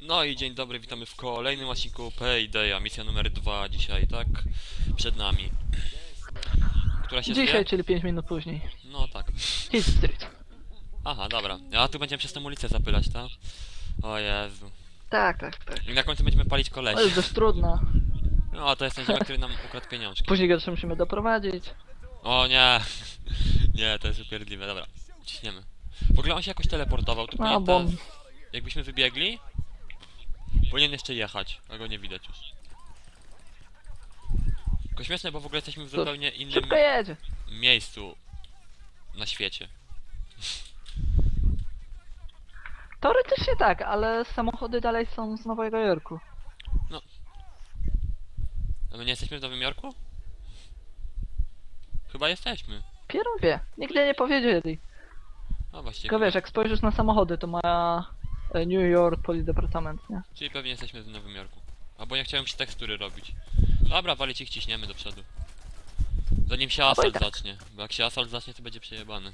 No i dzień dobry, witamy w kolejnym odcinku Paydaya, misja numer 2 dzisiaj, tak? Przed nami. Która się Dzisiaj, zwie? czyli 5 minut później. No tak. Hit Street. Aha, dobra. A tu będziemy przez tę ulicę zapylać, tak? O Jezu. Tak, tak, tak. I na końcu będziemy palić To koleś. jest dość trudno. No, to jest ten ziomek, który nam ukradł pieniążki. Później go jeszcze musimy doprowadzić. O nie. Nie, to jest upierdliwe, dobra. Ciśniemy. W ogóle on się jakoś teleportował, tu No, bo... jakbyśmy wybiegli, powinien jeszcze jechać, a go nie widać już. Tylko śmieszne, bo w ogóle jesteśmy w zupełnie innym Szybko jedzie. miejscu na świecie. Teoretycznie tak, ale samochody dalej są z Nowego Jorku. A my nie jesteśmy w Nowym Jorku? Chyba jesteśmy. Pierun wie. Nigdy nie powiedzieli. A właściwie. Tylko wiesz, jak spojrzysz na samochody, to ma New York Police Department, nie? Czyli pewnie jesteśmy w Nowym Jorku. Albo nie chciałem się tekstury robić. Dobra, walić ich ciśniemy do przodu. Zanim się Albo i asfalt tak. zacznie. Bo jak się asfalt zacznie, to będzie przejebany.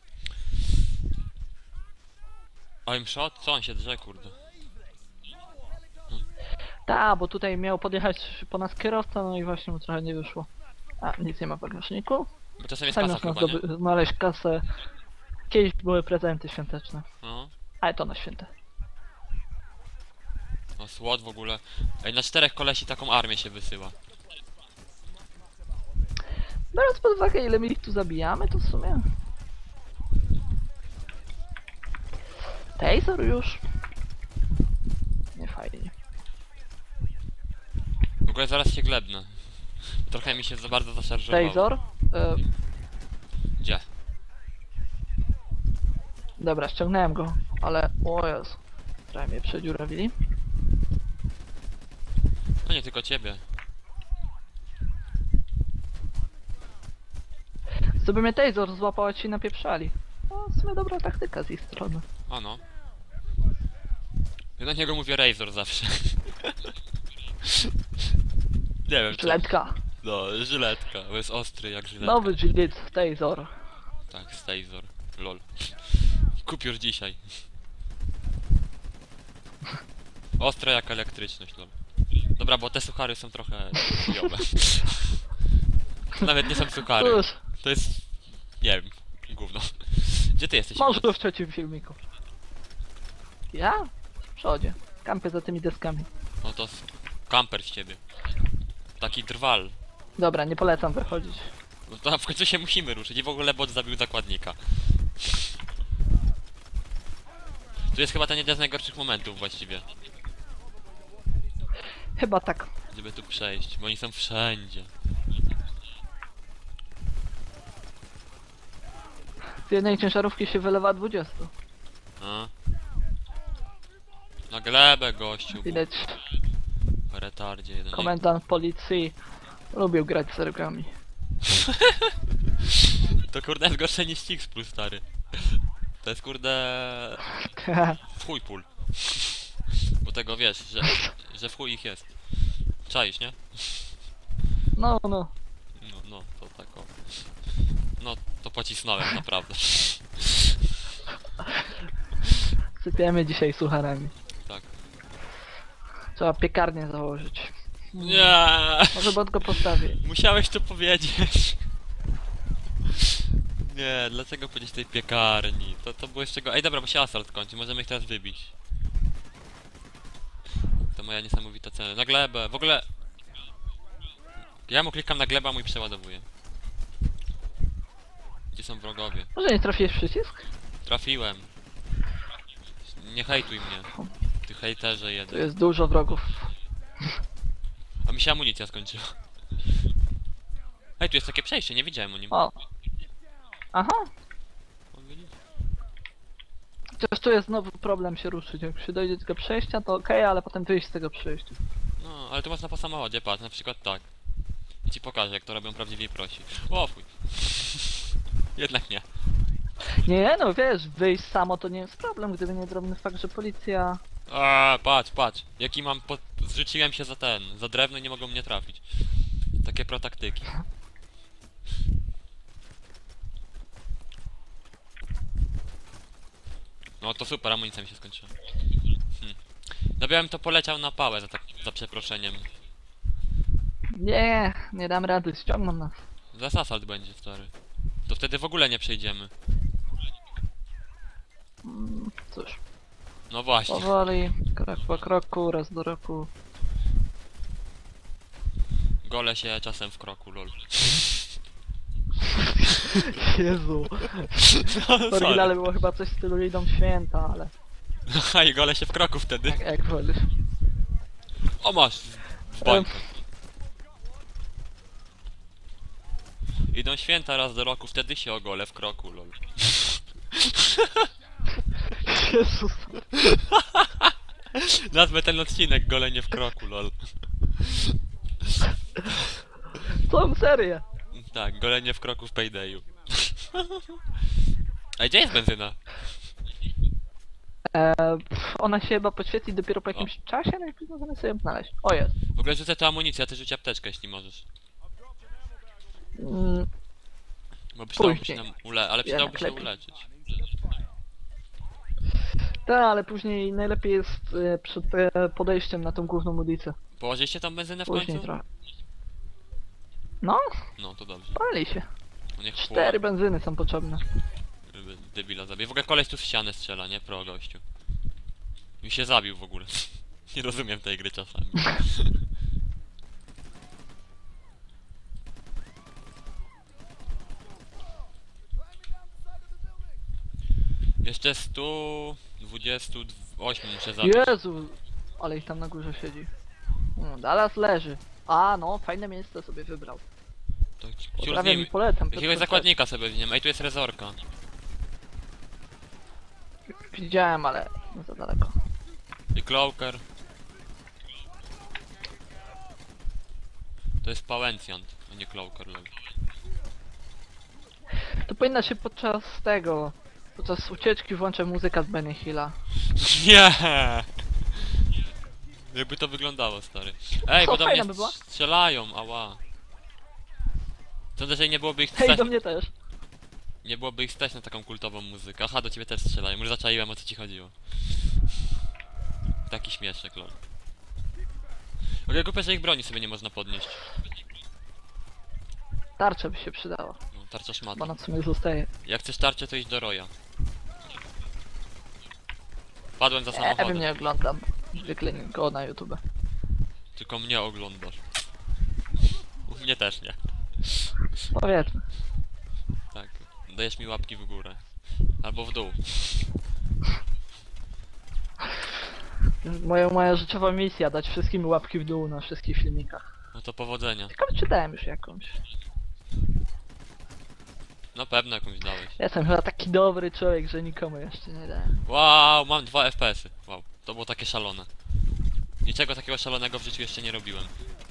I'm shot? Co on się drze, kurde? Ta, bo tutaj miał podjechać po nas kierowca, no i właśnie mu trochę nie wyszło. A, nic nie ma w bagażniku. Bo czasem jest Tam kasa można chyba, nie? znaleźć kasę. Kiedyś były prezenty świąteczne. No. Ale to na święte. No SWAT w ogóle. Ej, na 4 kolesi taką armię się wysyła. Biorąc pod uwagę, ile my ich tu zabijamy, to w sumie... Taser już? Nie fajnie. W ogóle zaraz się glebnę. Trochę mi się za bardzo zaszarżowało. Taser? Gdzie? Dobra, ściągnąłem go, ale... O Jezu. Trochę mnie przedziurawili. No nie tylko ciebie. Gdyby mnie Taser złapał, a ci napieprzali. No, w sumie dobra taktyka z ich strony. A no. Ja do niego mówię Razor zawsze. Nie wiem co. Żyletka. No, żyletka. Bo jest ostry jak żyletka. Nowy Gilet Taser. Tak, Stazor. Lol. Kup już dzisiaj. Ostre jak elektryczność, lol. Dobra, bo te suchary są trochę chujowe. Nawet nie są suchary. Cóż, To jest... nie wiem. Gówno. Gdzie ty jesteś? może w trzecim filmiku. Ja? W przodzie. Kampię za tymi deskami. No to kamper z ciebie. Taki drwal. Dobra, nie polecam wychodzić. No to w końcu się musimy ruszyć i w ogóle bot zabił zakładnika. Tu jest chyba ten jeden z najgorszych momentów właściwie, Chyba tak. żeby tu przejść, bo oni są wszędzie. Z jednej ciężarówki się wylewa 20. A? Na glebę gościu. Widać, W retardzie jeden. komendant policji lubił grać z sergami. To kurde jest gorsze niż Six Plus, stary. To jest kurde... w chuj pól. Bo tego wiesz, że w chuj ich jest. Czaisz, nie? No, No, to tak o. No, to pocisnąłem, naprawdę. sypiemy dzisiaj sucharami. Tak. Trzeba piekarnię założyć. Nie, Może bot go postawi. musiałeś to powiedzieć. Nie, dlaczego powiedzieć tej piekarni? To było jeszcze go... Ej, dobra, bo się asfalt kończy, możemy ich teraz wybić. To moja niesamowita cena. Na glebę, w ogóle... Ja mu klikam na glebę, a mój przeładowuje. Gdzie są wrogowie? Może nie trafiłeś w przycisk? Trafiłem. Nie hejtuj mnie. Ty hejterze Tu jeden. jest dużo wrogów. A mi się amunicja skończyła. Ej, tu jest takie przejście, nie widziałem o nim. O. Aha. O, widzisz? Chociaż tu jest znowu problem się ruszyć. Jak się dojdzie do tego przejścia, to okej, ale potem wyjść z tego przejścia. No, ale tu można po samochodzie, patrz, na przykład tak. I ci pokażę, jak to robią prawdziwi prosi. O, fuj. Jednak nie. Nie, no wiesz, wyjść samo to nie jest problem, gdyby nie drobny fakt, że policja... A, patrz, patrz. Jaki mam zrzuciłem się za drewno i nie mogą mnie trafić. Takie protaktyki. No to super, amunicja mi się skończyła. Dobra, bym to poleciał na pałę za przeproszeniem. Nie dam rady, ściągną nas. Zaraz asalt będzie, stary. To wtedy w ogóle nie przejdziemy. Cóż, No właśnie. powoli, krok po kroku, raz do roku. Gole się czasem w kroku, lol. Jezu. No, W oryginale było chyba coś w stylu idą święta, ale A i gole się w kroku wtedy. jak wolisz. O masz! W bańkę. Idą święta raz do roku, wtedy się ogolę w kroku, lol. Jezus. Nazwę ten odcinek golenie w kroku, lol. Tą serię. Tak, golenie w kroku w Paydayu. A gdzie jest benzyna? Ona się chyba podświetli dopiero po jakimś czasie, no i możemy sobie ją znaleźć. O, jest. W ogóle rzucę tu amunicję, a ty rzuć apteczkę, jeśli możesz. Bo przydałoby się Później. nam ale przydałoby się lepiej. uleczyć. Tak, ale później najlepiej jest przed podejściem na tą główną ulicę. Położyliście tam benzynę w Później końcu? trochę. No, No to dobrze. pali się. No niech 4 benzyny są potrzebne. Debila zabije. W ogóle koleś tu w ścianę strzela, nie? Pro gościu. I się zabił w ogóle. Nie rozumiem tej gry czasami. Jeszcze 128 muszę zabić. Jezu, ale ich tam na górze siedzi. Dallas leży. A, no, fajne miejsce sobie wybrał. To ciur z Prawie mi nim. polecam. Jakiegoś zakładnika sobie weźmiemy. Ej, tu jest rezorka. Widziałem, ale nie za daleko. I Cloaker. To jest Pałęcjant, a nie Cloaker, lol. To powinna się podczas ucieczki włączać muzyka z Benny Hilla. Nie! Jakby to wyglądało, stary. Ej, Co, bo do mnie fajna by była? strzelają, ała. Sądzę, że nie byłoby ich Hej, stać, do mnie też. nie byłoby ich stać na taką kultową muzykę. Aha, do ciebie też strzelają, już zaczaiłem, o co ci chodziło. Taki śmieszek, lol. W ogóle głupie, że ich broni sobie nie można podnieść. Tarcza by się przydała, No, tarcza bo szmata. ona w sumie zostaje. Jak chcesz tarczę, to idź do Roya. Padłem za Ja samochodem. bym nie oglądam. Zwykle go na YouTube. Tylko mnie oglądasz. Mnie też nie. Powiedzmy. Tak. Dajesz mi łapki w górę. Albo w dół. Moja życiowa misja, dać wszystkim łapki w dół na wszystkich filmikach. No to powodzenia. Ciekawe, czy dałem już jakąś. No pewno jakąś dałeś. Jestem chyba taki dobry człowiek, że nikomu jeszcze nie dałem. Wow, mam 2 FPS-y. Wow, to było takie szalone. Niczego takiego szalonego w życiu jeszcze nie robiłem.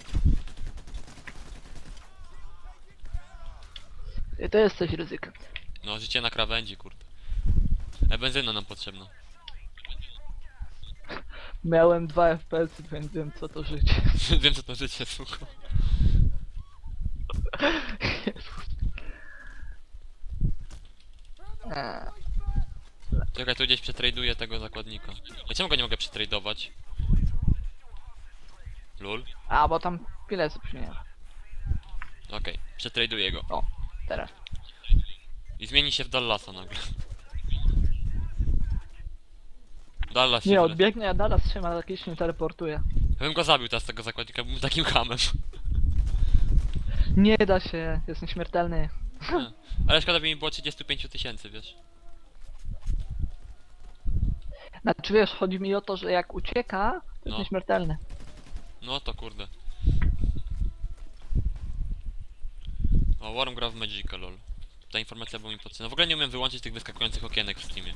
I to jest coś ryzyka. No, życie na krawędzi, kurde. Benzyna nam potrzebna. Miałem 2 FPS, więc wiem co to życie. Wiem co to życie, suko. Jezus. Czekaj, tu gdzieś przetraduję tego zakładnika. A czemu go nie mogę przetradować? Lul? A, bo tam chwilę nie. Okej, przetraduję go. O, teraz. I zmieni się w Dallasa nagle. Dallas się Nie, wyle- odbiegnie, a Dallas trzyma, jakiś się teleportuje. Ja bym go zabił teraz tego zakładnika, był takim hamem. Nie da się, jest nieśmiertelny. Nie. Ale szkoda by mi było 35 000, wiesz? Znaczy wiesz, chodzi mi o to, że jak ucieka, to jest No. nieśmiertelny. No to kurde. O, Worm gra w Magica, lol. Ta informacja była mi potrzebna. W ogóle nie umiem wyłączyć tych wyskakujących okienek w Steamie.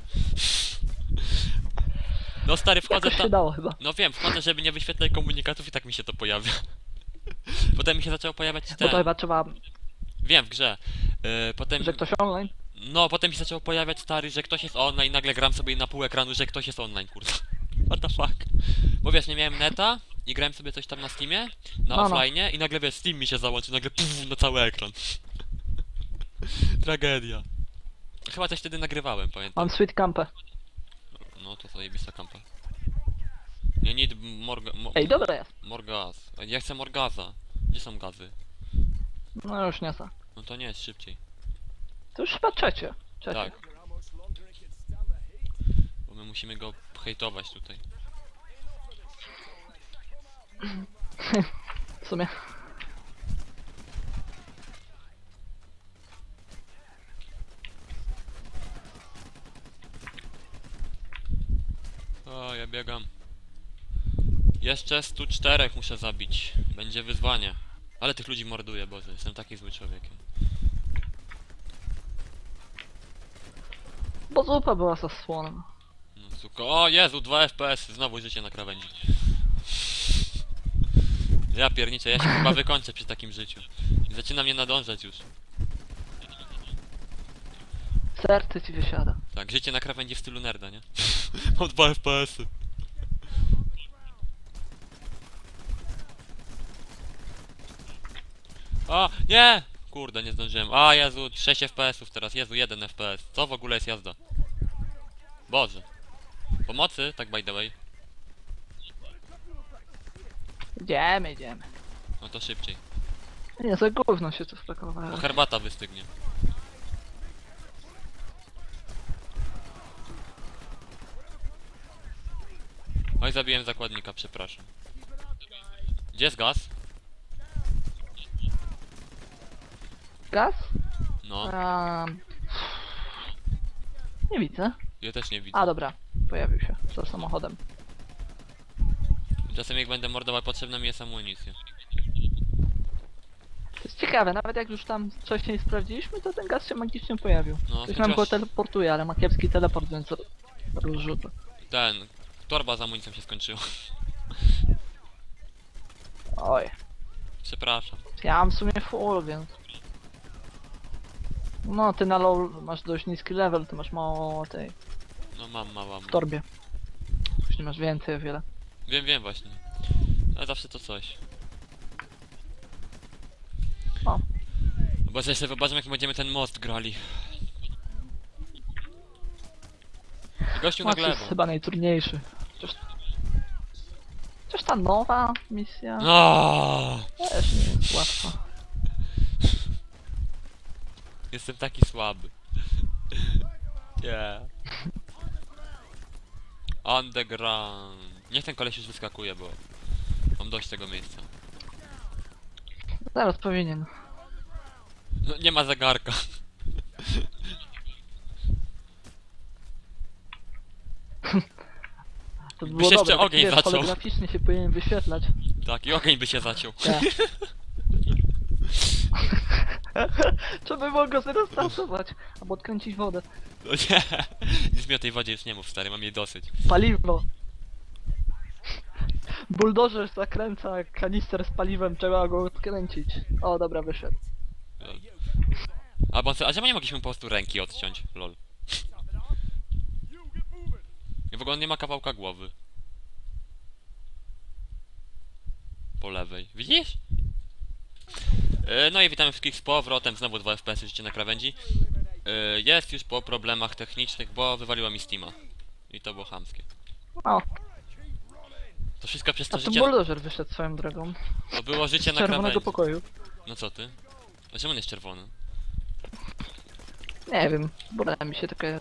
No stary, wchodzę Jakoś się tam... dało chyba. No wiem, wchodzę, żeby nie wyświetlać komunikatów i tak mi się to pojawia. Potem mi się zaczęło pojawiać Bo to ten... chyba trzeba, Wiem, w grze. Potem... że ktoś online. No, potem mi się zaczęło pojawiać, stary, że ktoś jest online, nagle gram sobie na pół ekranu, że ktoś jest online, kurde. What the fuck? Bo wiesz, nie miałem neta i grałem sobie coś tam na Steamie, na No, no. offline i nagle wiesz, Steam mi się załączył, nagle puf, na cały ekran. Tragedia. Chyba coś wtedy nagrywałem, pamiętam. Mam sweet campę. No to zajebista kampa. Nie need Ej, dobra jest. morgaz. Ja chcę morgaza. Gdzie są gazy? No już nie za. No to nie jest szybciej. To już chyba trzecie. Tak. Bo my musimy go hejtować tutaj. W sumie. O, ja biegam. Jeszcze 104 muszę zabić. Będzie wyzwanie. Ale tych ludzi morduję, Boże. Jestem taki zły człowiekiem. Bo zupa była zasłona. No, suko. O Jezu, 2 FPS. Znowu życie na krawędzi. Ja pierniczę, ja się chyba wykończę przy takim życiu. Zaczyna mnie nadążać już. Serce ci wysiada. Tak, życie na krawędzi w stylu nerda, nie? Mam 2 FPS-y. A, nie! Kurde, nie zdążyłem. A, Jezu, 6 FPS-ów teraz. Jezu, 1 FPS. Co w ogóle jest jazda? Boże. Pomocy, tak by the way. Idziemy. No to szybciej. Nie, za gówno się tu Bo spakowało. herbata wystygnie. Oj, zabiłem zakładnika, przepraszam. Gdzie jest gaz? Gaz? No, Nie widzę. ja też nie widzę. A dobra, pojawił się za samochodem. Czasem jak będę mordował, potrzebna mi jest amunicja. To jest ciekawe, nawet jak już tam wcześniej sprawdziliśmy, to ten gaz się magicznie pojawił. No, Ktoś nam go chociaż teleportuje, ale ma kiepski teleport, więc rozrzuca. ten... Torba z amunicją się skończyła. Oj, Przepraszam. ja mam w sumie full, więc... No, ty na low masz dość niski level, ty masz mało tej No mam. w torbie. Już nie masz więcej o wiele. Wiem właśnie. Ale zawsze to coś. O. Bo jeszcze zobaczymy jak będziemy ten most grali. Gościu na Max jest glebę. chyba najtrudniejszy. Chociaż ta nowa misja No, też nie jest łatwa. jestem taki słaby. Nie. Underground. Niech ten koleś już wyskakuje, bo mam dość tego miejsca. Zaraz powinien. No, nie ma zegarka. To by Byś było jeszcze dobre, tak, ogień wiesz, zaczął. holograficznie się powinien wyświetlać. Tak, i ogień by się zaciął. Tak. Trzeba by było go zrestartować, albo odkręcić wodę. No nie. Nic mi o tej wodzie już nie mów, stary, mam jej dosyć. Paliwo. Buldożer zakręca kanister z paliwem, trzeba go odkręcić. O, dobra, wyszedł. A czemu nie mogliśmy po prostu ręki odciąć? Lol. I w ogóle on nie ma kawałka głowy. Po lewej. Widzisz? No i witamy wszystkich z powrotem. Znowu 2 FPS życie na krawędzi. Jest już po problemach technicznych, bo wywaliła mi Steama. I to było chamskie. O, To wszystko przez to a tu życie... buldożer wyszedł swoją drogą. To było Z życie na czerwonego krawędzi. pokoju. No co ty? A czemu on jest czerwony? Nie wiem, bo mi się takie...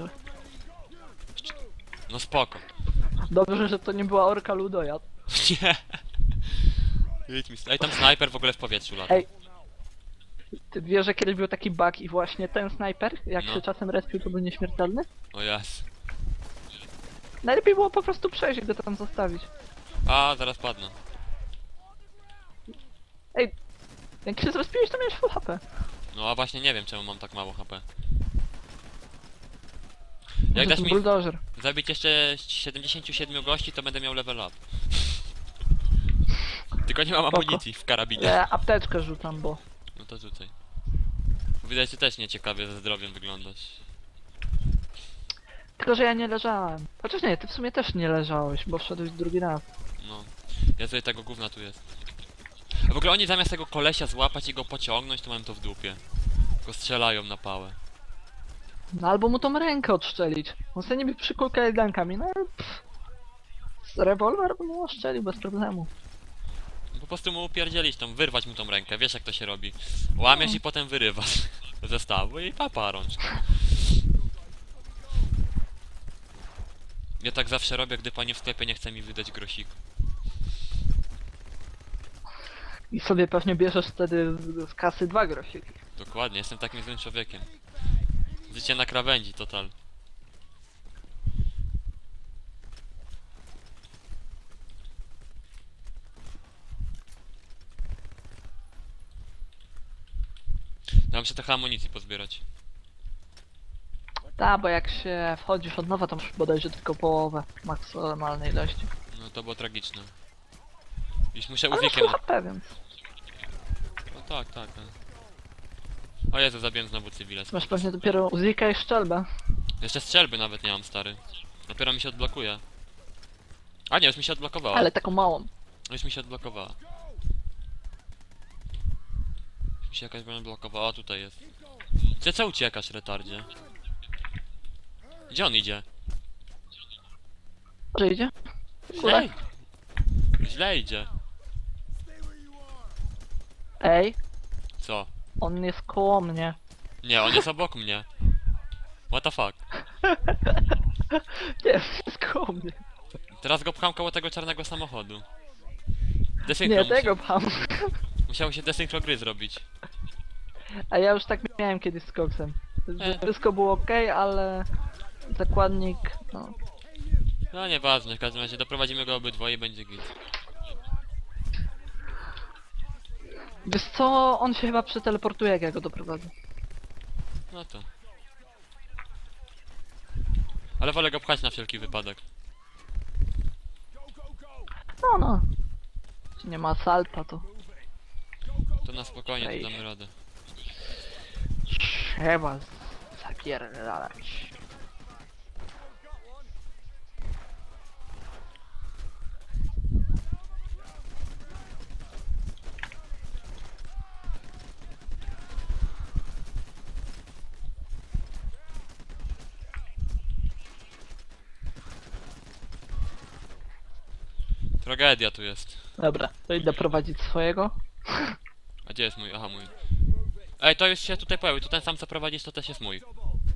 No spoko. Dobrze, że to nie była orka ludojad. Nie. Idź mi Ej, tam snajper w ogóle w powietrzu lata. Ej. Ty wiesz, że kiedyś był taki bug i właśnie ten snajper, jak No. się czasem respił, to był nieśmiertelny? O jas. Najlepiej było po prostu przejść i go tam zostawić. A, zaraz padnę. Jak się zrespiłeś, to miałeś full HP. No a właśnie nie wiem czemu mam tak mało HP. Może Jak dasz to mi buldożer. zabić jeszcze 77 gości, to będę miał level up. Tylko nie mam Spoko. amunicji w karabinie. Ja apteczkę rzucam, bo... No to rzucaj. Widać, że też nieciekawie ze zdrowiem wyglądasz. Tylko, że ja nie leżałem. Chociaż nie, ty w sumie też nie leżałeś, bo wszedłeś drugi raz. No. Ja sobie tego gówna tu jest. A w ogóle oni zamiast tego kolesia złapać i go pociągnąć, to mają to w dupie. Tylko strzelają na pałę. No albo mu tą rękę odszczelić. On sobie niby przykulka jedankami, no ale pff, Rewolwer bym mu oszczelił bez problemu. Po prostu mu upierdzielić tą, wyrwać mu tą rękę, wiesz jak to się robi. Łamiesz i potem wyrywasz ze zestawu i papa rączka. Ja tak zawsze robię, gdy pani w sklepie nie chce mi wydać grosiku. I sobie pewnie bierzesz wtedy z kasy 2 grosiki. Dokładnie, jestem takim złym człowiekiem. Życie na krawędzi, total. Ja muszę trochę amunicji pozbierać. Tak, bo jak się wchodzisz od nowa, to masz bodajże tylko połowę maksymalnej ilości. No to było tragiczne. Już muszę Ale masz uzikiem... HP, więc No tak, tak. O Jezu, zabiłem znowu cywila. masz pewnie dopiero Uzika i szczelbę. Jeszcze strzelby nawet nie mam, stary. Dopiero mi się odblokuje. A nie, już mi się odblokowała. Ale taką małą. Już mi się odblokowała. Już mi się jakaś broń blokowała, a tutaj jest. Gdzie co uciekasz, retardzie? Gdzie on idzie? Może idzie? Źle. Źle idzie. Ej, Co? on jest koło mnie. Nie, on jest obok mnie. What the fuck? Nie, jest koło mnie. Teraz go pcham koło tego czarnego samochodu. Nie, tego pcham. Musiało się desynchro gry zrobić. A ja już tak miałem kiedyś z koksem. E. Wszystko było ok, ale zakładnik, no. No nieważne, w każdym razie doprowadzimy go obydwoje i będzie git. Wiesz co, on się chyba przeteleportuje, jak ja go doprowadzę. No to. Ale wolę go pchać na wszelki wypadek. No. Czy nie ma salta, to To na spokojnie, Ej. to damy radę. trzeba zapierdalać. Tragedia tu jest. Dobra, to idę prowadzić swojego. A gdzie jest mój? Aha, mój. Ej, to już się tutaj pojawił, to ten sam co prowadzisz, to też jest mój.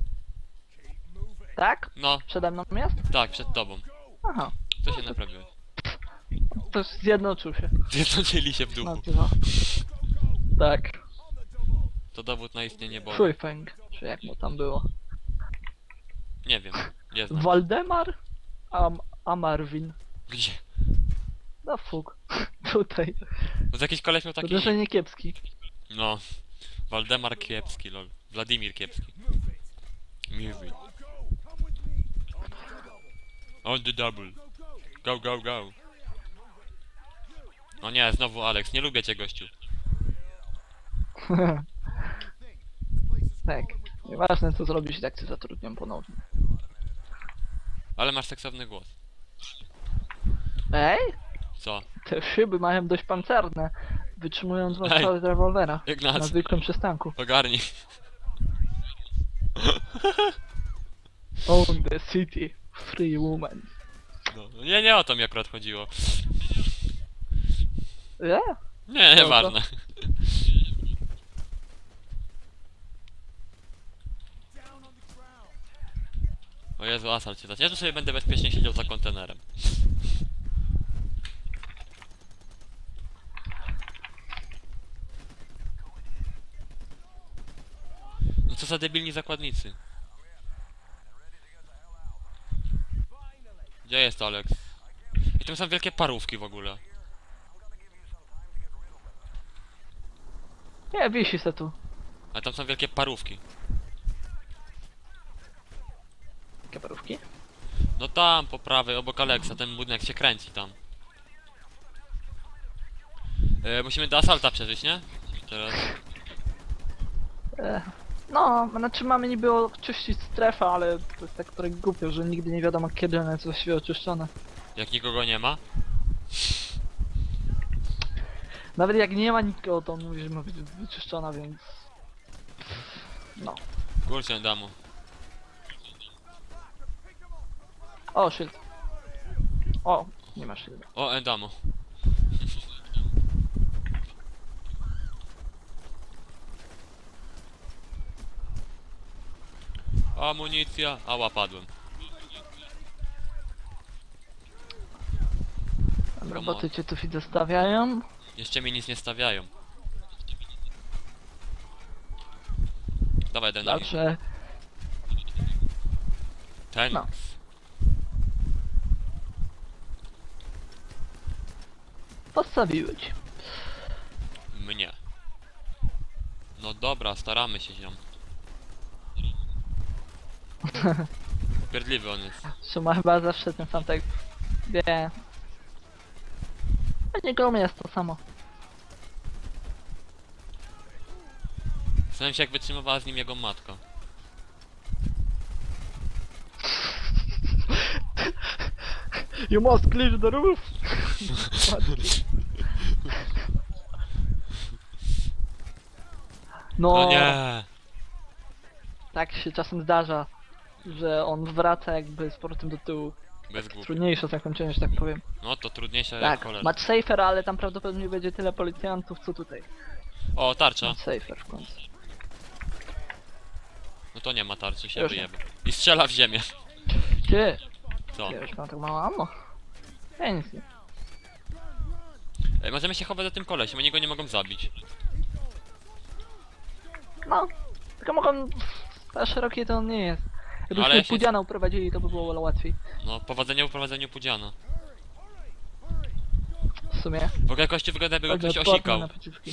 Tak? No, Przede mną jest? tak, przed tobą. Aha, Co się naprawiłeś? to zjednoczył się. Zjednoczyli się w duchu. Nazywa. Tak. To dowód na istnienie Boga. Shuifeng, czy jak mu tam było. Nie wiem, nie znam. Waldemar? Amarwin. Gdzie? No fuk. Tutaj. Bo jakiś koleś miał taki... Uderzenie kiepski. No. Waldemar Kiepski, lol. Wladimir Kiepski. Mirwi. On the double. Go, go, go. O nie, znowu Alex. Nie lubię cię, gościu. Tak. Nieważne co zrobisz, tak cię zatrudnią ponownie. Ale masz seksowny głos. Ej? Co? Te szyby mają dość pancerne. Wytrzymują 2 Ej. strzały z rewolwera. Na Ignacy, zwykłym przystanku. ogarnij. Own the city. Free woman. No, nie o to mi akurat chodziło. Nie, No to- nieważne. O Jezu, asalt się zacznie. Ja tu sobie będę bezpiecznie siedział za kontenerem. No co za debilni zakładnicy. Gdzie jest Alex? I tam są wielkie parówki w ogóle. Nie, wisi se tu. A tam są wielkie parówki. Jakie parówki? No tam, po prawej, obok Alexa, ten budynek się kręci tam. Musimy do asalta przeżyć, nie? Teraz. No, znaczy mamy niby oczyścić strefę, ale to jest tak trochę głupio, że nigdy nie wiadomo kiedy ona jest właściwie oczyszczona. Jak nikogo nie ma. Nawet jak nie ma nikogo, to on mówi, że ma być wyczyszczona, więc... No. Kurczę, damu. O, shield. O, Nie masz shielda. O, endamo. Amunicja. Ała, padłem. Roboty cię tu widzę stawiają. Jeszcze mi nic nie stawiają. Dawaj, jeden na mnie. Znaczy, Ten. no. Postawiły ci. Mnie. No dobra, staramy się ziom. Upierdliwy on jest. Suma chyba zawsze ten sam tak wie. A niego u mnie jest to samo. Zastanawiam się, jak wytrzymywała z nim jego matka. You must clear the roof! No No, nie! tak się czasem zdarza, że on wraca jakby z powrotem do tyłu. Bez głupi. Trudniejsze zakończenie, że tak powiem. No to trudniejsze jak Tak, cholera. match safer, ale tam prawdopodobnie będzie tyle policjantów, co tutaj. O, tarcza. Match safer w końcu. No to nie ma tarczy, się Już nie. wyjebie. I strzela w ziemię. Ty, Co? ja już mam tak mało ammo. Ja nic nie. Ej, możemy się chować za tym kolesiem, oni go nie mogą zabić. No, tylko mogą... A szeroki to on nie jest. Ale Gdybyśmy ja się- Pudziana uprowadzili, to by było łatwiej. No, powodzenia w prowadzeniu Pudziana. W sumie. W ogóle kościół wygląda jakby go Bardzo ktoś odporny osikał. na pociski.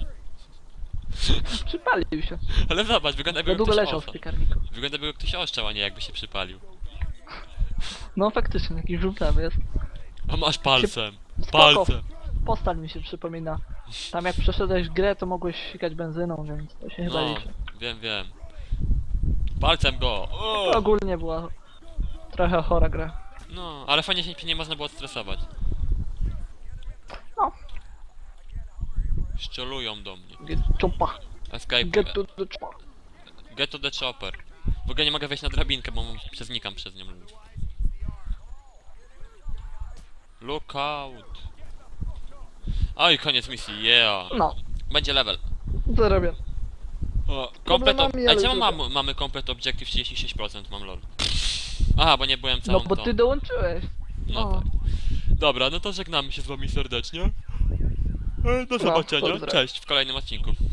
Przypalił się. Ale zobacz, wygląda jakby Za go długo ktoś leżał w oszczał. piekarniku. Wygląda jakby go ktoś oszczał, a nie jakby się przypalił. No faktycznie, taki żółtawy jest. A masz palcem. Spoko. Palcem. Postal mi się przypomina. Tam jak przeszedłeś grę, to mogłeś sikać benzyną, więc to się chyba No, liczy. wiem. Palcem go. To O! ogólnie była trochę chora gra. No, ale fajnie się nie można było stresować. No. Szczolują do mnie. Get chopa. Escape. Get to the chopa. Get to the chopper. W ogóle nie mogę wejść na drabinkę, bo przeznikam przez nią. Look out. Oj, koniec misji, yeah. No, Będzie level. zarobię. O, Problemami, ale czemu zrobię. mamy complete objective 36%, mam lol. Aha, bo nie byłem No całą bo tą. ty dołączyłeś. No O. tak. Dobra, no to żegnamy się z wami serdecznie. Do zobaczenia. pozdro. Cześć w kolejnym odcinku.